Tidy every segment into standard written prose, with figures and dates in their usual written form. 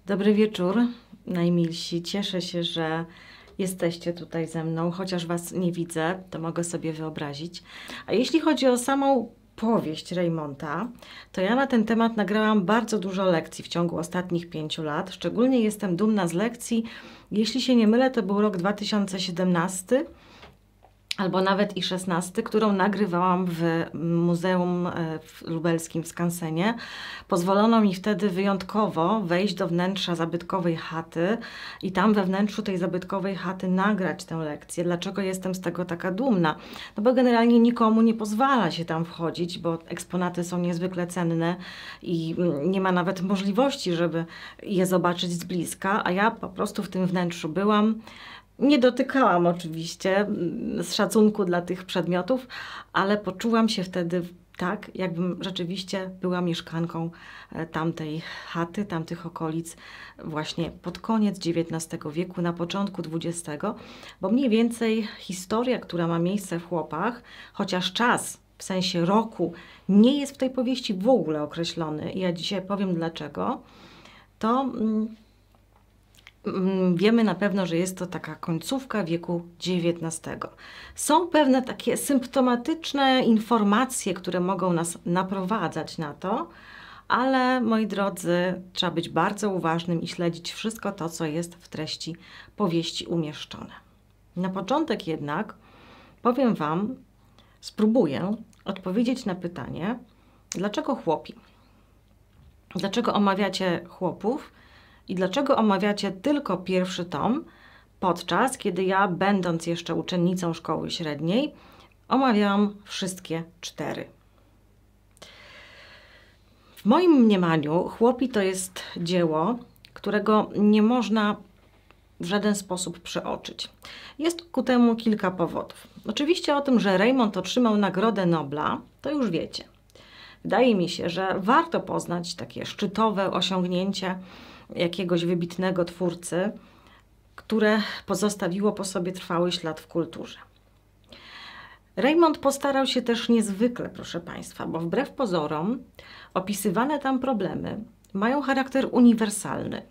Dobry wieczór, najmilsi. Cieszę się, że jesteście tutaj ze mną, chociaż Was nie widzę, to mogę sobie wyobrazić. A jeśli chodzi o samą powieść Reymonta, to ja na ten temat nagrałam bardzo dużo lekcji w ciągu ostatnich 5 lat. Szczególnie jestem dumna z lekcji, jeśli się nie mylę, to był rok 2017, albo nawet i 16, którą nagrywałam w Muzeum Lubelskim w Skansenie. Pozwolono mi wtedy wyjątkowo wejść do wnętrza zabytkowej chaty i tam we wnętrzu tej zabytkowej chaty nagrać tę lekcję. Dlaczego jestem z tego taka dumna? No bo generalnie nikomu nie pozwala się tam wchodzić, bo eksponaty są niezwykle cenne i nie ma nawet możliwości, żeby je zobaczyć z bliska, a ja po prostu w tym wnętrzu byłam. Nie dotykałam oczywiście z szacunku dla tych przedmiotów, ale poczułam się wtedy tak, jakbym rzeczywiście była mieszkanką tamtej chaty, tamtych okolic właśnie pod koniec XIX wieku, na początku XX, bo mniej więcej historia, która ma miejsce w Chłopach, chociaż czas w sensie roku nie jest w tej powieści w ogóle określony i ja dzisiaj powiem dlaczego, to wiemy na pewno, że jest to taka końcówka wieku XIX. Są pewne takie symptomatyczne informacje, które mogą nas naprowadzać na to, ale moi drodzy, trzeba być bardzo uważnym i śledzić wszystko to, co jest w treści powieści umieszczone. Na początek jednak powiem Wam, spróbuję odpowiedzieć na pytanie, dlaczego chłopi? Dlaczego omawiacie chłopów? I dlaczego omawiacie tylko pierwszy tom, podczas kiedy ja, będąc jeszcze uczennicą szkoły średniej, omawiałam wszystkie 4. W moim mniemaniu Chłopi to jest dzieło, którego nie można w żaden sposób przeoczyć. Jest ku temu kilka powodów. Oczywiście o tym, że Reymont otrzymał Nagrodę Nobla, to już wiecie. Wydaje mi się, że warto poznać takie szczytowe osiągnięcie jakiegoś wybitnego twórcy, które pozostawiło po sobie trwały ślad w kulturze. Reymont postarał się też niezwykle, proszę Państwa, bo wbrew pozorom opisywane tam problemy mają charakter uniwersalny.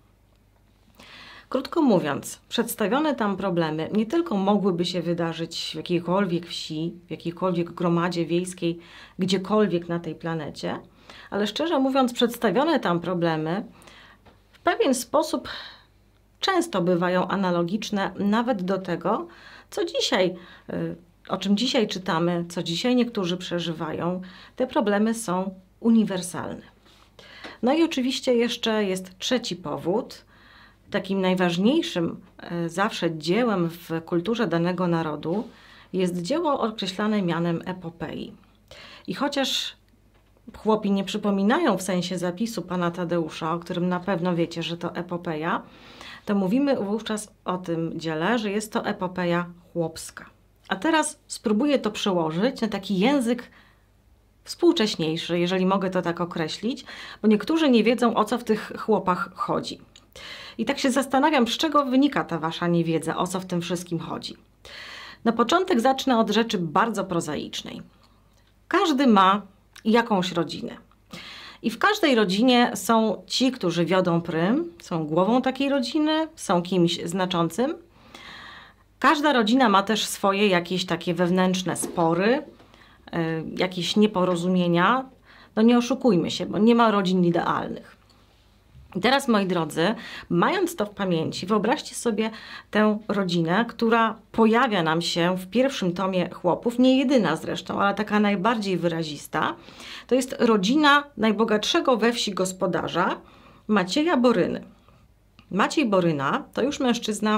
Krótko mówiąc, przedstawione tam problemy nie tylko mogłyby się wydarzyć w jakiejkolwiek wsi, w jakiejkolwiek gromadzie wiejskiej, gdziekolwiek na tej planecie, ale szczerze mówiąc, przedstawione tam problemy w pewien sposób często bywają analogiczne nawet do tego, co dzisiaj, o czym dzisiaj czytamy, co dzisiaj niektórzy przeżywają. Te problemy są uniwersalne. No i oczywiście jeszcze jest trzeci powód. Takim najważniejszym zawsze dziełem w kulturze danego narodu jest dzieło określane mianem epopei. I chociaż Chłopi nie przypominają w sensie zapisu pana Tadeusza, o którym na pewno wiecie, że to epopeja, to mówimy wówczas o tym dziele, że jest to epopeja chłopska. A teraz spróbuję to przełożyć na taki język współcześniejszy, jeżeli mogę to tak określić, bo niektórzy nie wiedzą, o co w tych chłopach chodzi. I tak się zastanawiam, z czego wynika ta wasza niewiedza, o co w tym wszystkim chodzi. Na początek zacznę od rzeczy bardzo prozaicznej. Każdy ma jakąś rodzinę. I w każdej rodzinie są ci, którzy wiodą prym, są głową takiej rodziny, są kimś znaczącym. Każda rodzina ma też swoje jakieś takie wewnętrzne spory, jakieś nieporozumienia. No nie oszukujmy się, bo nie ma rodzin idealnych. I teraz, moi drodzy, mając to w pamięci, wyobraźcie sobie tę rodzinę, która pojawia nam się w pierwszym tomie Chłopów, nie jedyna zresztą, ale taka najbardziej wyrazista. To jest rodzina najbogatszego we wsi gospodarza, Macieja Boryny. Maciej Boryna to już mężczyzna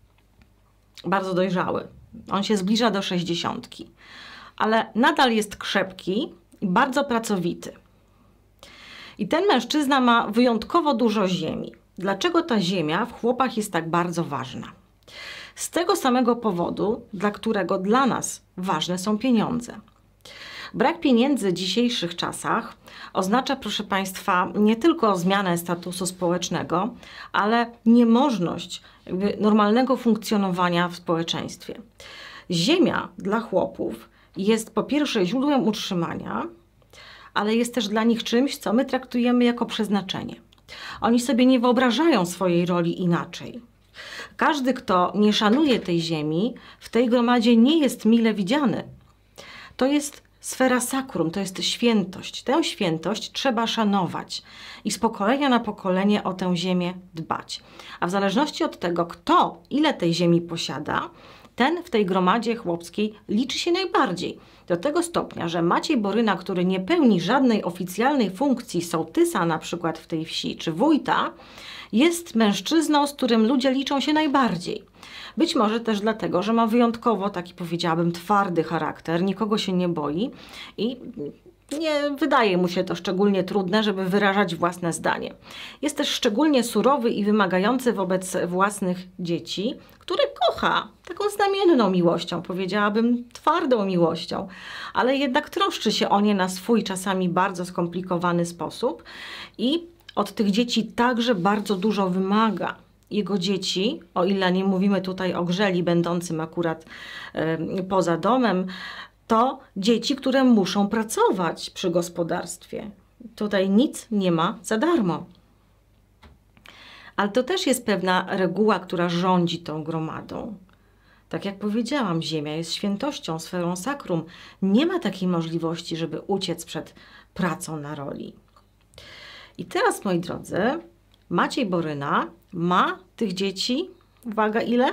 bardzo dojrzały. On się zbliża do 60, ale nadal jest krzepki i bardzo pracowity. I ten mężczyzna ma wyjątkowo dużo ziemi. Dlaczego ta ziemia w Chłopach jest tak bardzo ważna? Z tego samego powodu, dla którego dla nas ważne są pieniądze. Brak pieniędzy w dzisiejszych czasach oznacza, proszę Państwa, nie tylko zmianę statusu społecznego, ale niemożność normalnego funkcjonowania w społeczeństwie. Ziemia dla Chłopów jest po pierwsze źródłem utrzymania, ale jest też dla nich czymś, co my traktujemy jako przeznaczenie. Oni sobie nie wyobrażają swojej roli inaczej. Każdy, kto nie szanuje tej ziemi, w tej gromadzie nie jest mile widziany. To jest sfera sakrum, to jest świętość. Tę świętość trzeba szanować i z pokolenia na pokolenie o tę ziemię dbać. A w zależności od tego, kto ile tej ziemi posiada, ten w tej gromadzie chłopskiej liczy się najbardziej. Do tego stopnia, że Maciej Boryna, który nie pełni żadnej oficjalnej funkcji sołtysa na przykład w tej wsi, czy wójta, jest mężczyzną, z którym ludzie liczą się najbardziej. Być może też dlatego, że ma wyjątkowo taki, powiedziałabym, twardy charakter, nikogo się nie boi i nie wydaje mu się to szczególnie trudne, żeby wyrażać własne zdanie. Jest też szczególnie surowy i wymagający wobec własnych dzieci, które kocha taką znamienną miłością, powiedziałabym twardą miłością, ale jednak troszczy się o nie na swój czasami bardzo skomplikowany sposób i od tych dzieci także bardzo dużo wymaga. Jego dzieci, o ile nie mówimy tutaj o grzeli będącym akurat poza domem, to dzieci, które muszą pracować przy gospodarstwie. Tutaj nic nie ma za darmo. Ale to też jest pewna reguła, która rządzi tą gromadą. Tak jak powiedziałam, ziemia jest świętością, sferą sakrum. Nie ma takiej możliwości, żeby uciec przed pracą na roli. I teraz, moi drodzy, Maciej Boryna ma tych dzieci, uwaga, ile?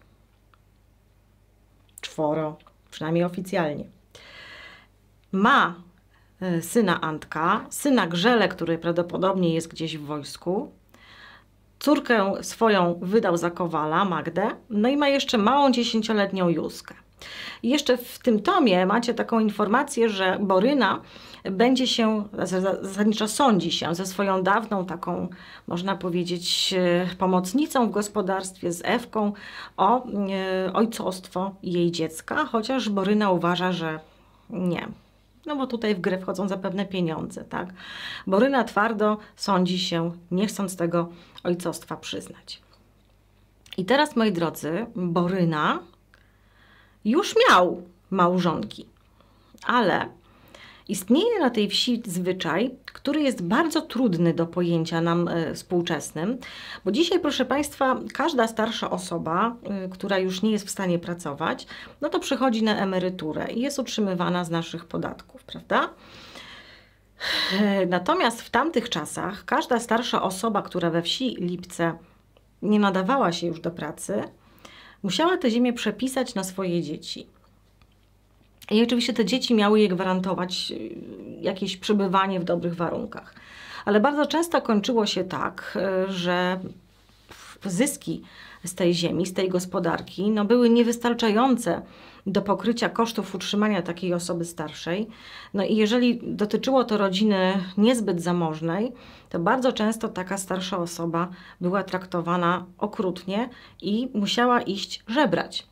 4, przynajmniej oficjalnie. Ma syna Antka, syna Grzelę, który prawdopodobnie jest gdzieś w wojsku, córkę swoją wydał za kowala, Magdę, no i ma jeszcze małą 10-letnią Józkę. I jeszcze w tym tomie macie taką informację, że Boryna będzie się, zasadniczo sądzi się ze swoją dawną taką, można powiedzieć, pomocnicą w gospodarstwie, z Ewką, o ojcostwo jej dziecka, chociaż Boryna uważa, że nie. No bo tutaj w grę wchodzą zapewne pieniądze, tak? Boryna twardo sądzi się, nie chcąc tego ojcostwa przyznać. I teraz, moi drodzy, Boryna już miał małżonki, ale istnieje na tej wsi zwyczaj, który jest bardzo trudny do pojęcia nam współczesnym, bo dzisiaj, proszę Państwa, każda starsza osoba, która już nie jest w stanie pracować, no to przychodzi na emeryturę i jest utrzymywana z naszych podatków, prawda? Natomiast w tamtych czasach każda starsza osoba, która we wsi Lipce nie nadawała się już do pracy, musiała tę ziemię przepisać na swoje dzieci. I oczywiście te dzieci miały jej gwarantować jakieś przebywanie w dobrych warunkach. Ale bardzo często kończyło się tak, że zyski z tej ziemi, z tej gospodarki, no były niewystarczające do pokrycia kosztów utrzymania takiej osoby starszej. No i jeżeli dotyczyło to rodziny niezbyt zamożnej, to bardzo często taka starsza osoba była traktowana okrutnie i musiała iść żebrać.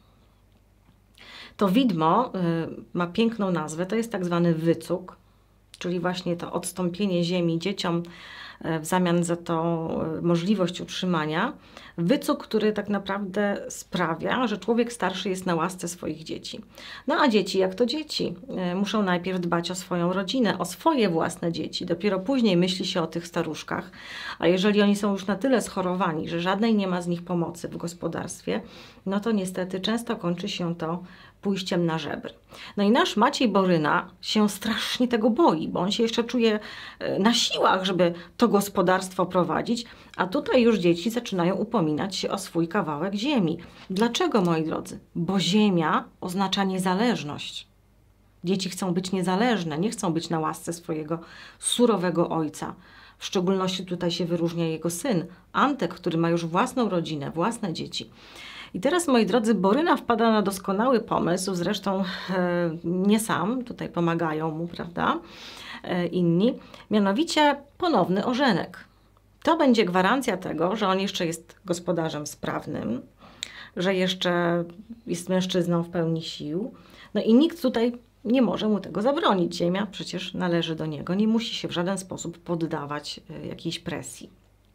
To widmo ma piękną nazwę, to jest tak zwany wycuk, czyli właśnie to odstąpienie ziemi dzieciom w zamian za to możliwość utrzymania. Wycuk, który tak naprawdę sprawia, że człowiek starszy jest na łasce swoich dzieci. No a dzieci, jak to dzieci, muszą najpierw dbać o swoją rodzinę, o swoje własne dzieci. Dopiero później myśli się o tych staruszkach. A jeżeli oni są już na tyle schorowani, że żadnej nie ma z nich pomocy w gospodarstwie, no to niestety często kończy się to pójściem na żebry. No i nasz Maciej Boryna się strasznie tego boi, bo on się jeszcze czuje na siłach, żeby to gospodarstwo prowadzić, a tutaj już dzieci zaczynają upominać się o swój kawałek ziemi. Dlaczego, moi drodzy? Bo ziemia oznacza niezależność. Dzieci chcą być niezależne, nie chcą być na łasce swojego surowego ojca. W szczególności tutaj się wyróżnia jego syn, Antek, który ma już własną rodzinę, własne dzieci. I teraz, moi drodzy, Boryna wpada na doskonały pomysł, zresztą nie sam, tutaj pomagają mu, prawda, inni, mianowicie ponowny ożenek. To będzie gwarancja tego, że on jeszcze jest gospodarzem sprawnym, że jeszcze jest mężczyzną w pełni sił, no i nikt tutaj nie może mu tego zabronić. Ziemia przecież należy do niego, nie musi się w żaden sposób poddawać jakiejś presji.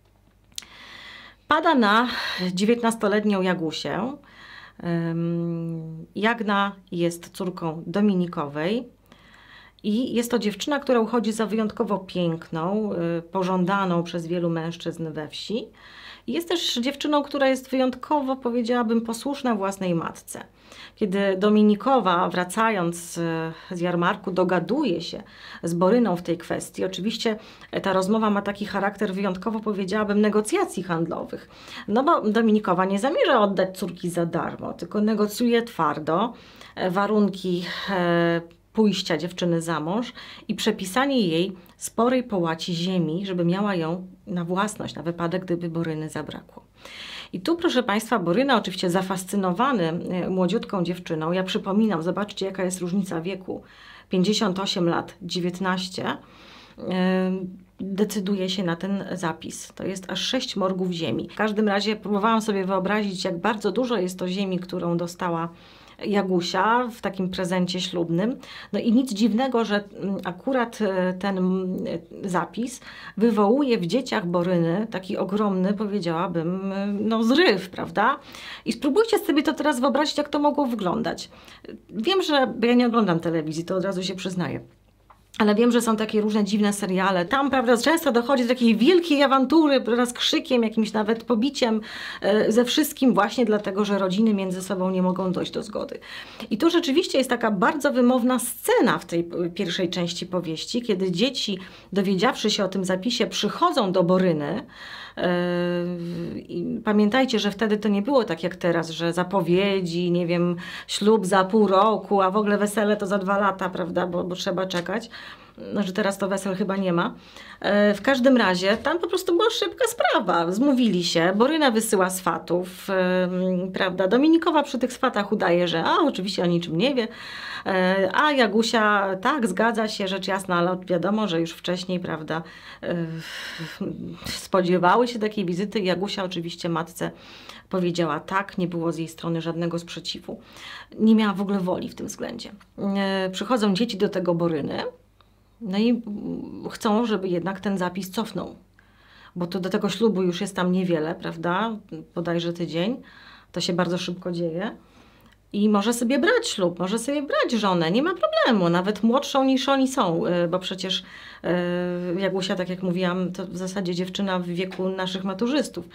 Pada na 19-letnią Jagusię. Jagna jest córką Dominikowej I jest to dziewczyna, która uchodzi za wyjątkowo piękną, pożądaną przez wielu mężczyzn we wsi. I jest też dziewczyną, która jest wyjątkowo, powiedziałabym, posłuszna własnej matce. Kiedy Dominikowa, wracając z jarmarku, dogaduje się z Boryną w tej kwestii, oczywiście ta rozmowa ma taki charakter wyjątkowo, powiedziałabym, negocjacji handlowych. No bo Dominikowa nie zamierza oddać córki za darmo, tylko negocjuje twardo warunki pójścia dziewczyny za mąż i przepisanie jej sporej połaci ziemi, żeby miała ją na własność, na wypadek, gdyby Boryny zabrakło. I tu, proszę Państwa, Boryna, oczywiście zafascynowany młodziutką dziewczyną, ja przypominam, zobaczcie, jaka jest różnica wieku, 58 lat, 19, decyduje się na ten zapis. To jest aż 6 morgów ziemi. W każdym razie próbowałam sobie wyobrazić, jak bardzo dużo jest to ziemi, którą dostała Jagusia w takim prezencie ślubnym. No i nic dziwnego, że akurat ten zapis wywołuje w dzieciach Boryny taki ogromny, powiedziałabym, no zryw, prawda? I spróbujcie sobie to teraz wyobrazić, jak to mogło wyglądać. Wiem, że bo ja nie oglądam telewizji, to od razu się przyznaję. Ale wiem, że są takie różne dziwne seriale. Tam, prawda, często dochodzi do takiej wielkiej awantury, z krzykiem, jakimś nawet pobiciem, ze wszystkim właśnie dlatego, że rodziny między sobą nie mogą dojść do zgody. I tu rzeczywiście jest taka bardzo wymowna scena w tej pierwszej części powieści, kiedy dzieci, dowiedziawszy się o tym zapisie, przychodzą do Boryny. I pamiętajcie, że wtedy to nie było tak jak teraz, że zapowiedzi, nie wiem, ślub za pół roku, a w ogóle wesele to za 2 lata, prawda, bo trzeba czekać. No, że teraz to wesel chyba nie ma. W każdym razie tam po prostu była szybka sprawa. Zmówili się, Boryna wysyła swatów, prawda, Dominikowa przy tych swatach udaje, że oczywiście o niczym nie wie, a Jagusia, tak, zgadza się, rzecz jasna, ale wiadomo, że już wcześniej, prawda, spodziewały się takiej wizyty. Jagusia oczywiście matce powiedziała tak, nie było z jej strony żadnego sprzeciwu. Nie miała w ogóle woli w tym względzie. Przychodzą dzieci do tego Boryny, no i chcą, żeby jednak ten zapis cofnął, bo to do tego ślubu już jest tam niewiele, prawda, bodajże tydzień, to się bardzo szybko dzieje i może sobie brać ślub, może sobie brać żonę, nie ma problemu, nawet młodszą niż oni są, bo przecież Jagusia, tak jak mówiłam, to w zasadzie dziewczyna w wieku naszych maturzystów.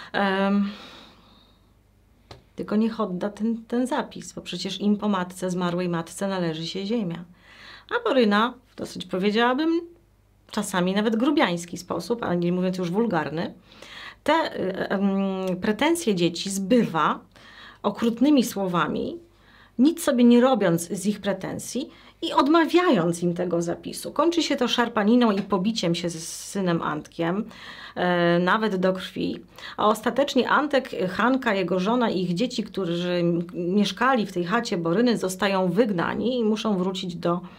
Tylko niech odda ten zapis, bo przecież im po matce, zmarłej matce należy się ziemia. A Boryna w dosyć, powiedziałabym, czasami nawet grubiański sposób, ale nie mówiąc już wulgarny, te pretensje dzieci zbywa okrutnymi słowami, nic sobie nie robiąc z ich pretensji i odmawiając im tego zapisu. Kończy się to szarpaniną i pobiciem się z synem Antkiem, nawet do krwi. A ostatecznie Antek, Hanka, jego żona i ich dzieci, którzy mieszkali w tej chacie Boryny, zostają wygnani i muszą wrócić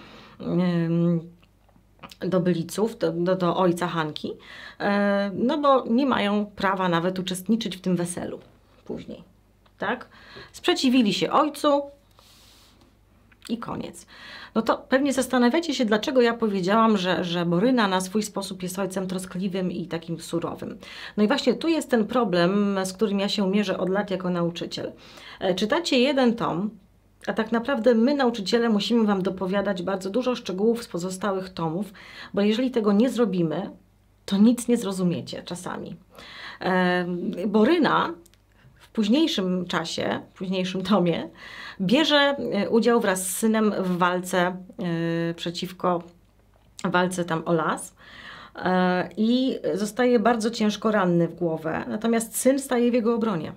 do Byliców, do ojca Hanki, no bo nie mają prawa nawet uczestniczyć w tym weselu później. Tak? Sprzeciwili się ojcu i koniec. No to pewnie zastanawiacie się, dlaczego ja powiedziałam, że Boryna na swój sposób jest ojcem troskliwym i takim surowym. No i właśnie tu jest ten problem, z którym ja się mierzę od lat jako nauczyciel. Czytacie jeden tom, a tak naprawdę my, nauczyciele, musimy Wam dopowiadać bardzo dużo szczegółów z pozostałych tomów, bo jeżeli tego nie zrobimy, to nic nie zrozumiecie czasami. Boryna w późniejszym czasie, w późniejszym tomie, bierze udział wraz z synem w walce przeciwko walce tam o las i zostaje bardzo ciężko ranny w głowę, natomiast syn staje w jego obronie.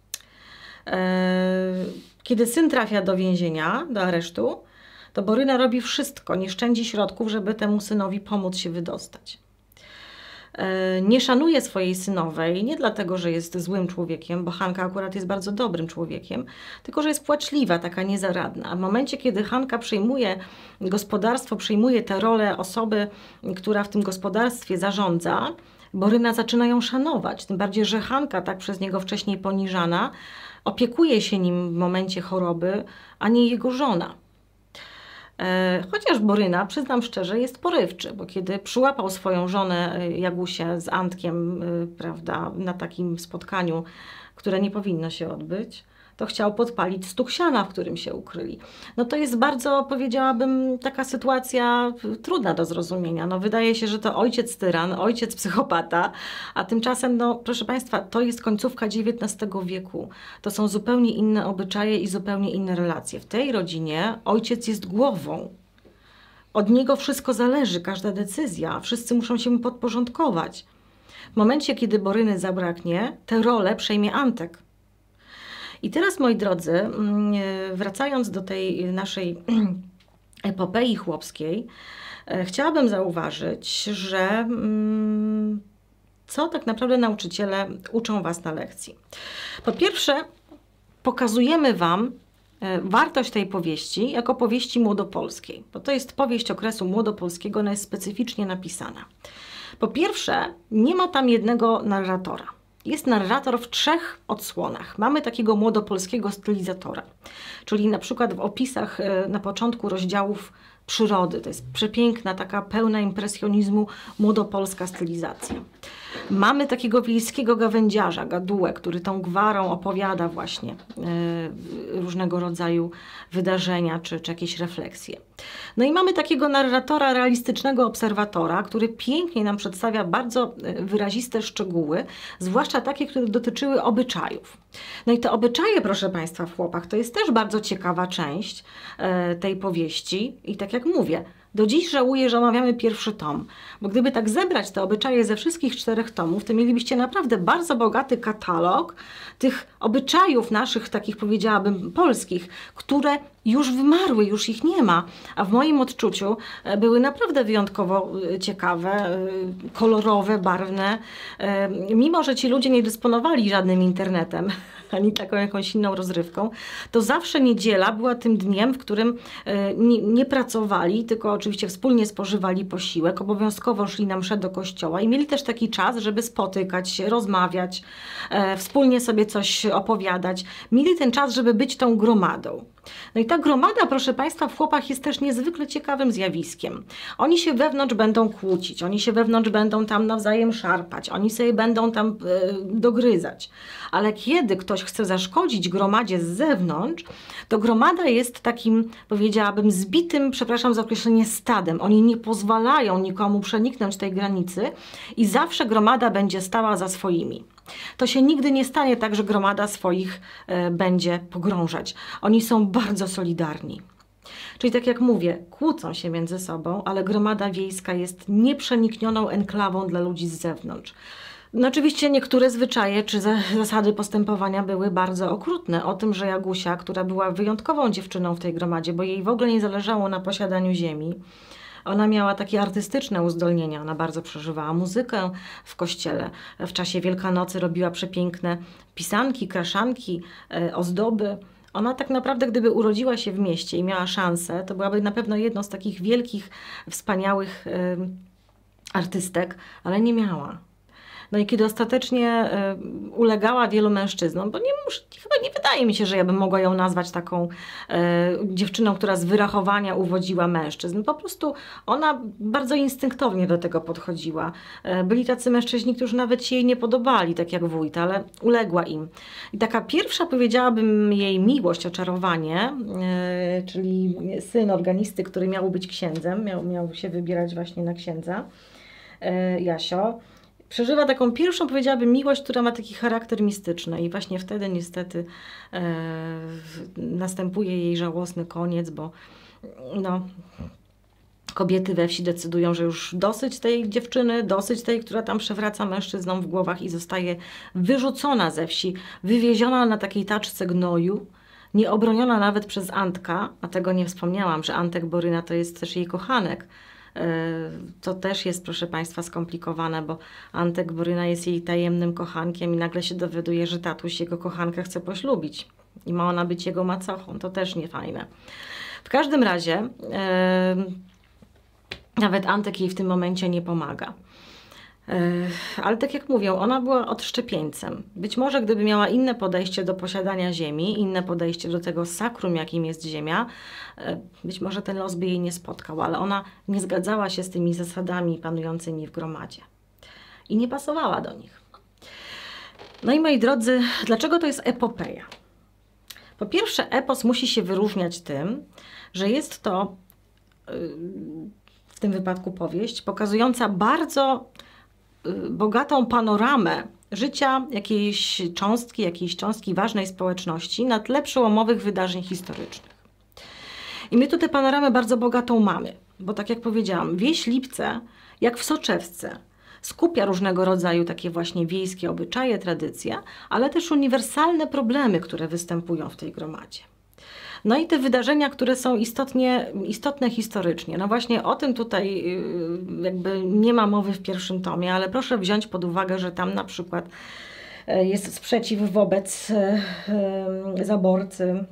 Kiedy syn trafia do więzienia, do aresztu, to Boryna robi wszystko, nie szczędzi środków, żeby temu synowi pomóc się wydostać. Nie szanuje swojej synowej, nie dlatego, że jest złym człowiekiem, bo Hanka akurat jest bardzo dobrym człowiekiem, tylko że jest płaczliwa, taka niezaradna. A w momencie, kiedy Hanka przejmuje gospodarstwo, przejmuje tę rolę osoby, która w tym gospodarstwie zarządza, Boryna zaczyna ją szanować. Tym bardziej, że Hanka, tak przez niego wcześniej poniżana, opiekuje się nim w momencie choroby, a nie jego żona. Chociaż Boryna, przyznam szczerze, jest porywczy, bo kiedy przyłapał swoją żonę Jagusię z Antkiem, prawda, na takim spotkaniu, które nie powinno się odbyć, to chciał podpalić stuk siana, w którym się ukryli. No to jest bardzo, powiedziałabym, taka sytuacja trudna do zrozumienia. No wydaje się, że to ojciec tyran, ojciec psychopata, a tymczasem, no proszę Państwa, to jest końcówka XIX wieku. To są zupełnie inne obyczaje i zupełnie inne relacje. W tej rodzinie ojciec jest głową. Od niego wszystko zależy, każda decyzja. Wszyscy muszą się mu podporządkować. W momencie, kiedy Boryny zabraknie, tę rolę przejmie Antek. I teraz, moi drodzy, wracając do tej naszej epopei chłopskiej, chciałabym zauważyć, że co tak naprawdę nauczyciele uczą Was na lekcji. Po pierwsze, pokazujemy Wam wartość tej powieści jako powieści młodopolskiej, bo to jest powieść okresu młodopolskiego, ona jest specyficznie napisana. Po pierwsze, nie ma tam jednego narratora. Jest narrator w 3 odsłonach. Mamy takiego młodopolskiego stylizatora, czyli na przykład w opisach na początku rozdziałów przyrody. To jest przepiękna, taka pełna impresjonizmu młodopolska stylizacja. Mamy takiego wiejskiego gawędziarza, gadułę, który tą gwarą opowiada właśnie różnego rodzaju wydarzenia czy jakieś refleksje. No i mamy takiego narratora, realistycznego obserwatora, który pięknie nam przedstawia bardzo wyraziste szczegóły, zwłaszcza takie, które dotyczyły obyczajów. No i te obyczaje, proszę Państwa, w Chłopach, to jest też bardzo ciekawa część tej powieści i tak jak mówię, do dziś żałuję, że omawiamy pierwszy tom, bo gdyby tak zebrać te obyczaje ze wszystkich 4 tomów, to mielibyście naprawdę bardzo bogaty katalog tych obyczajów naszych, takich powiedziałabym polskich, które już wymarły, już ich nie ma, a w moim odczuciu były naprawdę wyjątkowo ciekawe, kolorowe, barwne, mimo że ci ludzie nie dysponowali żadnym internetem, ani taką jakąś inną rozrywką, to zawsze niedziela była tym dniem, w którym nie pracowali, tylko oczywiście wspólnie spożywali posiłek, obowiązkowo szli na mszę do kościoła i mieli też taki czas, żeby spotykać się, rozmawiać, wspólnie sobie coś opowiadać. Mieli ten czas, żeby być tą gromadą. No i ta gromada, proszę Państwa, w Chłopach jest też niezwykle ciekawym zjawiskiem. Oni się wewnątrz będą kłócić, oni się wewnątrz będą tam nawzajem szarpać, oni sobie będą tam dogryzać. Ale kiedy ktoś chce zaszkodzić gromadzie z zewnątrz, to gromada jest takim, powiedziałabym, zbitym, przepraszam za określenie, stadem. Oni nie pozwalają nikomu przeniknąć tej granicy i zawsze gromada będzie stała za swoimi. To się nigdy nie stanie tak, że gromada swoich będzie pogrążać. Oni są bardzo solidarni. Czyli tak jak mówię, kłócą się między sobą, ale gromada wiejska jest nieprzeniknioną enklawą dla ludzi z zewnątrz. No oczywiście niektóre zwyczaje czy zasady postępowania były bardzo okrutne. O tym, że Jagusia, która była wyjątkową dziewczyną w tej gromadzie, bo jej w ogóle nie zależało na posiadaniu ziemi, ona miała takie artystyczne uzdolnienia, ona bardzo przeżywała muzykę w kościele. W czasie Wielkanocy robiła przepiękne pisanki, kraszanki, ozdoby. Ona tak naprawdę, gdyby urodziła się w mieście i miała szansę, to byłaby na pewno jedną z takich wielkich, wspaniałych artystek, ale nie miała. No i kiedy ostatecznie ulegała wielu mężczyznom, bo chyba nie wydaje mi się, że ja bym mogła ją nazwać taką dziewczyną, która z wyrachowania uwodziła mężczyzn. Po prostu ona bardzo instynktownie do tego podchodziła. Byli tacy mężczyźni, którzy nawet się jej nie podobali, tak jak wójt, ale uległa im. I taka pierwsza, powiedziałabym, jej miłość, oczarowanie, czyli syn organisty, który miał być księdzem, miał się wybierać właśnie na księdza, Jasio, przeżywa taką pierwszą, powiedziałabym, miłość, która ma taki charakter mistyczny i właśnie wtedy niestety następuje jej żałosny koniec, bo no, kobiety we wsi decydują, że już dosyć tej dziewczyny, dosyć tej, która tam przewraca mężczyznom w głowach i zostaje wyrzucona ze wsi, wywieziona na takiej taczce gnoju, nieobroniona nawet przez Antka, a tego nie wspomniałam, że Antek Boryna to jest też jej kochanek. To też jest, proszę Państwa, skomplikowane, bo Antek Boryna jest jej tajemnym kochankiem i nagle się dowiaduje, że tatuś jego kochankę chce poślubić i ma ona być jego macochą. To też nie fajne. W każdym razie nawet Antek jej w tym momencie nie pomaga. Ale tak jak mówię, ona była odszczepieńcem. Być może gdyby miała inne podejście do posiadania ziemi, inne podejście do tego sakrum, jakim jest ziemia, być może ten los by jej nie spotkał, ale ona nie zgadzała się z tymi zasadami panującymi w gromadzie i nie pasowała do nich. No i moi drodzy, dlaczego to jest epopeja? Po pierwsze, epos musi się wyróżniać tym, że jest to w tym wypadku powieść pokazująca bardzo bogatą panoramę życia jakiejś cząstki ważnej społeczności na tle przełomowych wydarzeń historycznych. I my tu tę panoramę bardzo bogatą mamy, bo tak jak powiedziałam, wieś Lipce, jak w soczewce, skupia różnego rodzaju takie właśnie wiejskie obyczaje, tradycje, ale też uniwersalne problemy, które występują w tej gromadzie. No i te wydarzenia, które są istotne historycznie. No właśnie o tym tutaj jakby nie ma mowy w pierwszym tomie, ale proszę wziąć pod uwagę, że tam na przykład jest sprzeciw wobec zaborcy,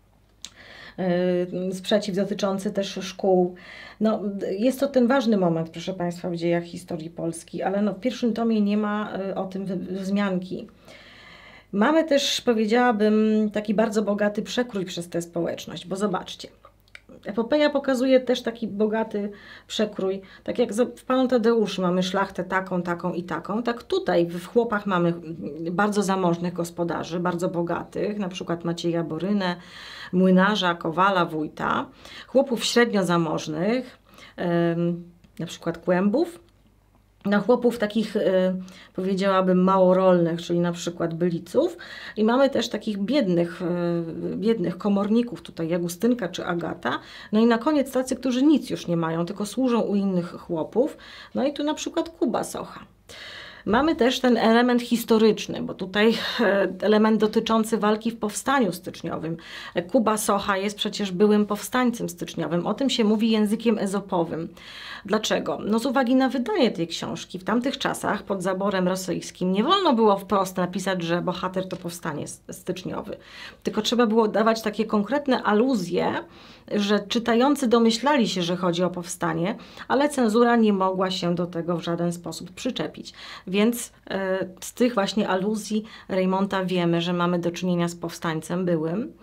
sprzeciw dotyczący też szkół. No, jest to ten ważny moment, proszę Państwa, w dziejach historii Polski, ale no, w pierwszym tomie nie ma o tym wzmianki. Mamy też, powiedziałabym, taki bardzo bogaty przekrój przez tę społeczność, bo zobaczcie, epopeja pokazuje też taki bogaty przekrój, tak jak w Panu Tadeuszu mamy szlachtę taką, taką i taką, tak tutaj w Chłopach mamy bardzo zamożnych gospodarzy, bardzo bogatych, na przykład Macieja Borynę, młynarza, kowala, wójta, chłopów średnio zamożnych, na przykład kłębów, na chłopów takich, powiedziałabym, małorolnych, czyli na przykład byliców, i mamy też takich biednych komorników, tutaj Agustynka czy Agata, no i na koniec tacy, którzy nic już nie mają, tylko służą u innych chłopów, no i tu na przykład Kuba Socha. Mamy też ten element historyczny, bo tutaj element dotyczący walki w powstaniu styczniowym. Kuba Socha jest przecież byłym powstańcem styczniowym. O tym się mówi językiem ezopowym. Dlaczego? No z uwagi na wydanie tej książki. W tamtych czasach pod zaborem rosyjskim nie wolno było wprost napisać, że bohater to powstanie styczniowy. Tylko trzeba było dawać takie konkretne aluzje, że czytający domyślali się, że chodzi o powstanie, ale cenzura nie mogła się do tego w żaden sposób przyczepić. Więc z tych właśnie aluzji Reymonta wiemy, że mamy do czynienia z powstańcem byłym.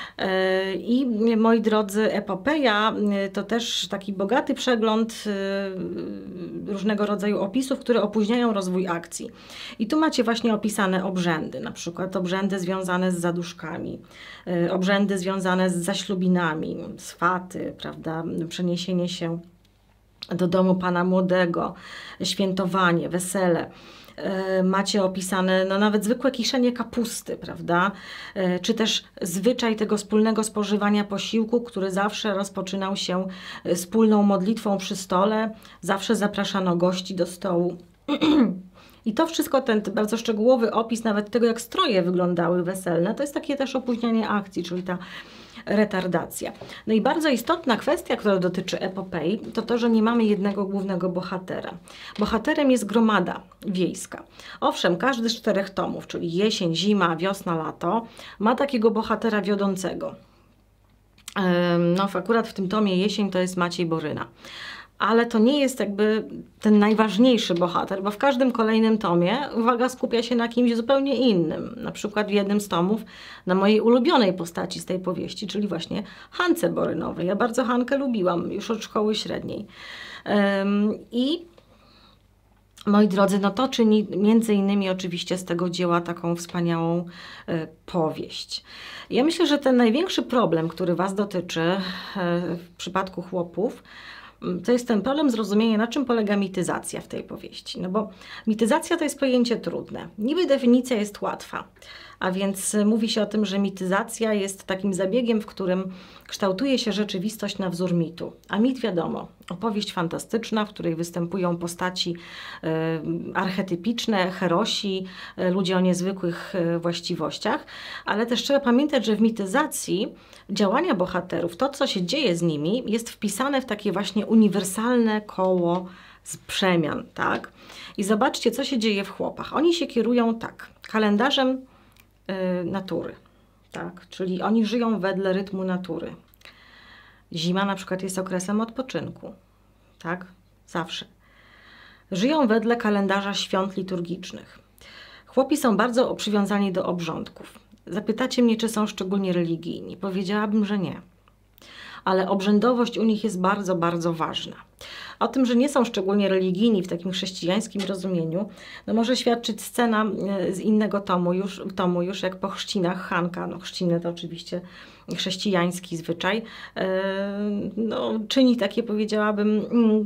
I moi drodzy, epopeja to też taki bogaty przegląd różnego rodzaju opisów, które opóźniają rozwój akcji. I tu macie właśnie opisane obrzędy, na przykład obrzędy związane z zaduszkami, obrzędy związane z zaślubinami, swaty, prawda, przeniesienie się do domu pana młodego, świętowanie, wesele. Macie opisane no, nawet zwykłe kiszenie kapusty, prawda? Czy też zwyczaj tego wspólnego spożywania posiłku, który zawsze rozpoczynał się wspólną modlitwą przy stole, zawsze zapraszano gości do stołu. I to wszystko, ten bardzo szczegółowy opis nawet tego, jak stroje wyglądały weselne, to jest takie też opóźnianie akcji, czyli ta retardacja. No i bardzo istotna kwestia, która dotyczy epopei, to to, że nie mamy jednego głównego bohatera. Bohaterem jest gromada wiejska. Owszem, każdy z 4 tomów, czyli jesień, zima, wiosna, lato, ma takiego bohatera wiodącego. No, akurat w tym tomie jesień to jest Maciej Boryna. Ale to nie jest jakby ten najważniejszy bohater, bo w każdym kolejnym tomie uwaga skupia się na kimś zupełnie innym. Na przykład w jednym z tomów na mojej ulubionej postaci z tej powieści, czyli właśnie Hance Borynowej. Ja bardzo Hankę lubiłam już od szkoły średniej. I moi drodzy, no to czyni między innymi oczywiście z tego dzieła taką wspaniałą powieść. Ja myślę, że ten największy problem, który Was dotyczy w przypadku chłopów, to jest ten problem zrozumienia, na czym polega mityzacja w tej powieści. No bo mityzacja to jest pojęcie trudne. Niby definicja jest łatwa, a więc mówi się o tym, że mityzacja jest takim zabiegiem, w którym kształtuje się rzeczywistość na wzór mitu. A mit wiadomo, opowieść fantastyczna, w której występują postaci archetypiczne, herosi, ludzie o niezwykłych właściwościach, ale też trzeba pamiętać, że w mityzacji działania bohaterów, to co się dzieje z nimi, jest wpisane w takie właśnie uniwersalne koło z przemian, tak? I zobaczcie, co się dzieje w chłopach. Oni się kierują tak, kalendarzem natury, tak? Czyli oni żyją wedle rytmu natury. Zima na przykład jest okresem odpoczynku, tak? Zawsze. Żyją wedle kalendarza świąt liturgicznych. Chłopi są bardzo przywiązani do obrządków. Zapytacie mnie, czy są szczególnie religijni. Powiedziałabym, że nie. Ale obrzędowość u nich jest bardzo, bardzo ważna. O tym, że nie są szczególnie religijni w takim chrześcijańskim rozumieniu, no może świadczyć scena z innego tomu już jak po chrzcinach Hanka. No, chrzciny to oczywiście chrześcijański zwyczaj. No, czyni takie, powiedziałabym,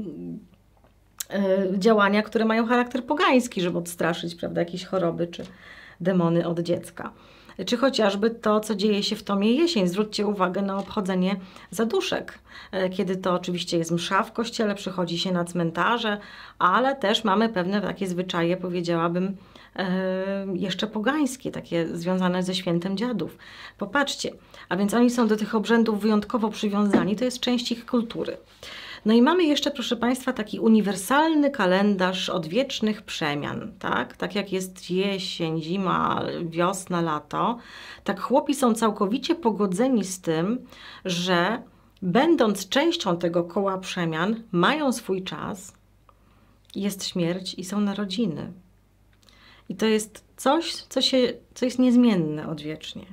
działania, które mają charakter pogański, żeby odstraszyć, prawda, jakieś choroby czy demony od dziecka. Czy chociażby to, co dzieje się w tomie Jesień. Zwróćcie uwagę na obchodzenie zaduszek, kiedy to oczywiście jest msza w kościele, przychodzi się na cmentarze, ale też mamy pewne takie zwyczaje, powiedziałabym, jeszcze pogańskie, takie związane ze świętem dziadów. Popatrzcie, a więc oni są do tych obrzędów wyjątkowo przywiązani, to jest część ich kultury. No i mamy jeszcze, proszę Państwa, taki uniwersalny kalendarz odwiecznych przemian, tak? Tak jak jest jesień, zima, wiosna, lato, tak chłopi są całkowicie pogodzeni z tym, że będąc częścią tego koła przemian, mają swój czas, jest śmierć i są narodziny. I to jest coś, co jest niezmienne odwiecznie.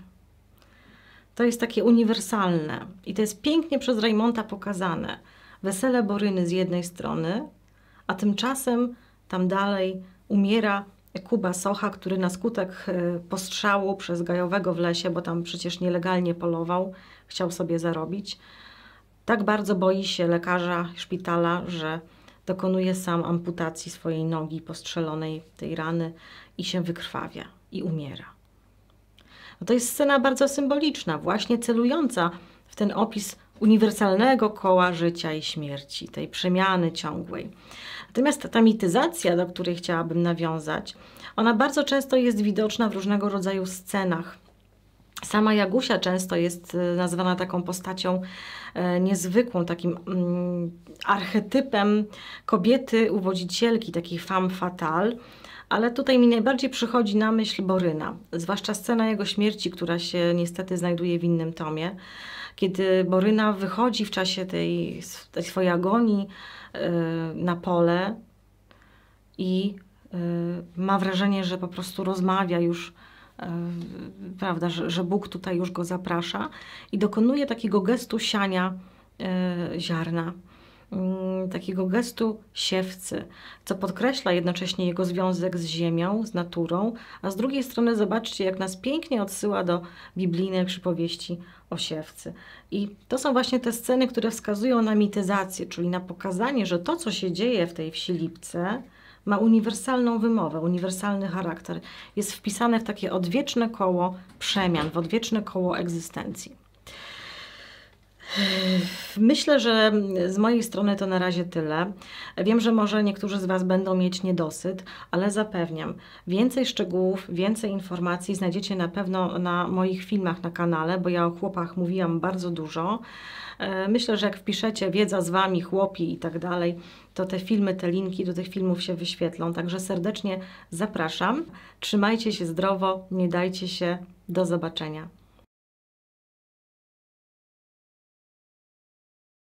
To jest takie uniwersalne i to jest pięknie przez Raymonta pokazane. Wesele Boryny z jednej strony, a tymczasem tam dalej umiera Kuba Socha, który na skutek postrzału przez Gajowego w lesie, bo tam przecież nielegalnie polował, chciał sobie zarobić, tak bardzo boi się lekarza szpitala, że dokonuje sam amputacji swojej nogi postrzelonej tej rany i się wykrwawia i umiera. No to jest scena bardzo symboliczna, właśnie celująca w ten opis uniwersalnego koła życia i śmierci, tej przemiany ciągłej. Natomiast ta mityzacja, do której chciałabym nawiązać, ona bardzo często jest widoczna w różnego rodzaju scenach. Sama Jagusia często jest nazywana taką postacią niezwykłą, takim archetypem kobiety uwodzicielki, takiej femme fatale, ale tutaj mi najbardziej przychodzi na myśl Boryna, zwłaszcza scena jego śmierci, która się niestety znajduje w innym tomie, kiedy Boryna wychodzi w czasie tej swojej agonii na pole i ma wrażenie, że po prostu rozmawia już, prawda, że Bóg tutaj już go zaprasza i dokonuje takiego gestu siania ziarna, takiego gestu siewcy, co podkreśla jednocześnie jego związek z ziemią, z naturą, a z drugiej strony zobaczcie, jak nas pięknie odsyła do biblijnej przypowieści o siewcy. I to są właśnie te sceny, które wskazują na mityzację, czyli na pokazanie, że to, co się dzieje w tej wsi Lipce, ma uniwersalną wymowę, uniwersalny charakter. Jest wpisane w takie odwieczne koło przemian, w odwieczne koło egzystencji. Myślę, że z mojej strony to na razie tyle. Wiem, że może niektórzy z Was będą mieć niedosyt, ale zapewniam, więcej szczegółów, więcej informacji znajdziecie na pewno na moich filmach na kanale, bo ja o chłopach mówiłam bardzo dużo. Myślę, że jak wpiszecie wiedza z Wami, chłopi i tak dalej, to te filmy, te linki do tych filmów się wyświetlą. Także serdecznie zapraszam. Trzymajcie się zdrowo, nie dajcie się. Do zobaczenia.